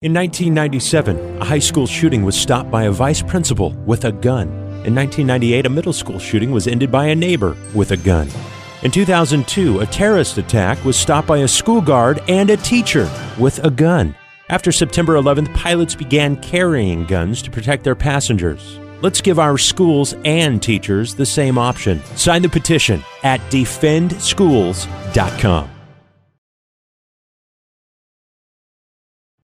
In 1997, a high school shooting was stopped by a vice principal with a gun. In 1998, a middle school shooting was ended by a neighbor with a gun. In 2002, a terrorist attack was stopped by a school guard and a teacher with a gun. After September 11th, pilots began carrying guns to protect their passengers. Let's give our schools and teachers the same option. Sign the petition at defendschools.com.